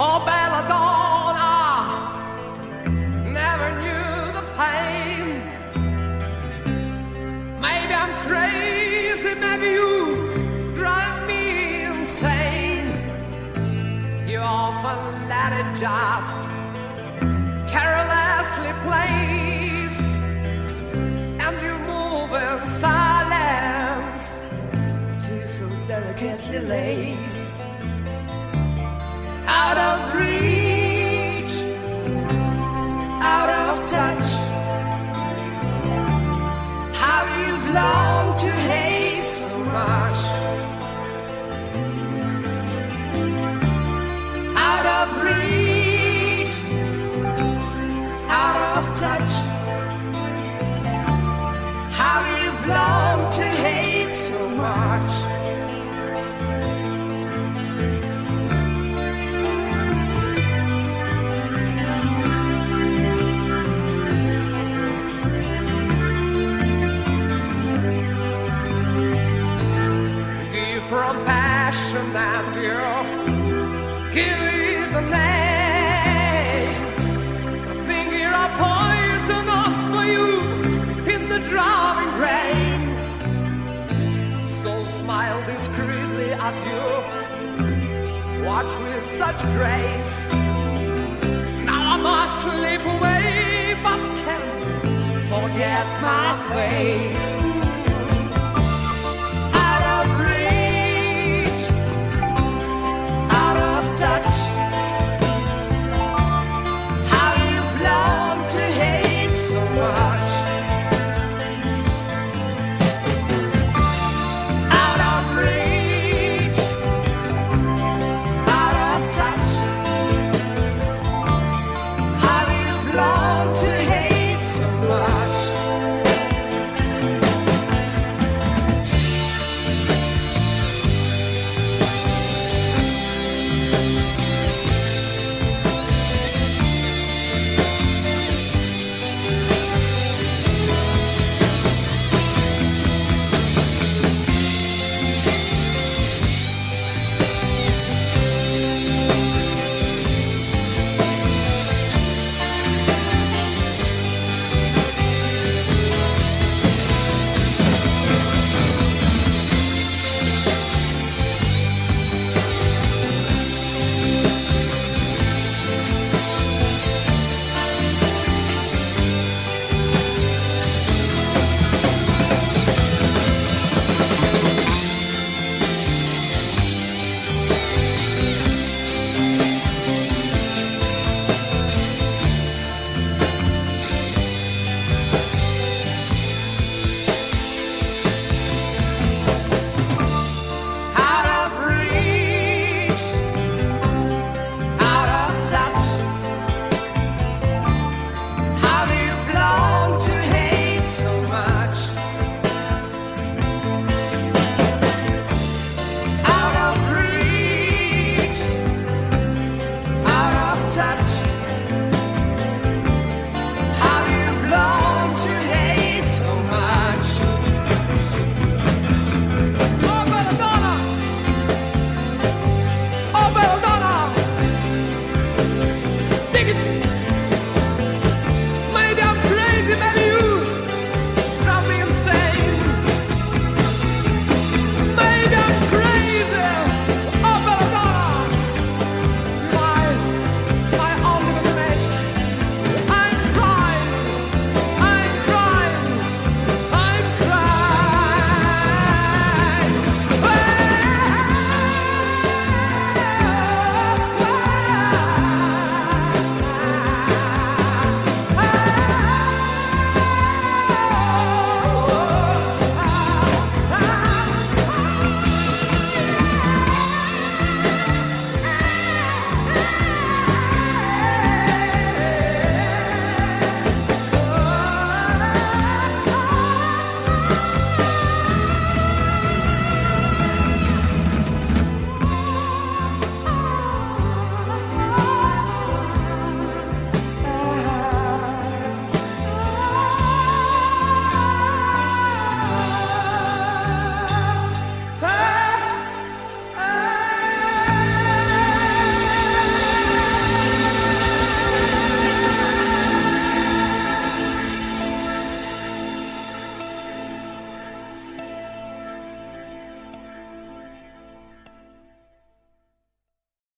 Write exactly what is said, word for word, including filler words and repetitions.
Oh, belladonna, never knew the pain. Maybe I'm crazy, maybe you drive me insane. You often let it just carelessly plays, and you move in silence, tis so delicately lays. Out of reach, out of touch, how you've longed to hate so much. Out of reach, out of touch, how you've longed to hate so much. From passion and you give it the name. I think you're a poison up for you in the driving rain. So smile discreetly at you, watch with such grace. Now I must slip away, but can't forget my face.